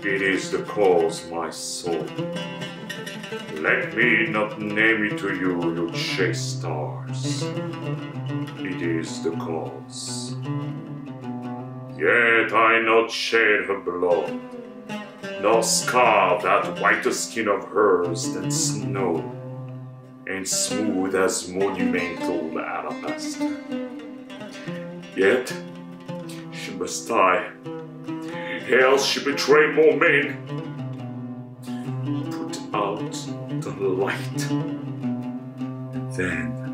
It is the cause, my soul. Let me not name it to you, you chaste stars. It is the cause. Yet I not shed her blood, nor scar that whiter skin of hers than snow, and smooth as monumental alabaster. Yet she must die, else she betray more men. Put out the light, then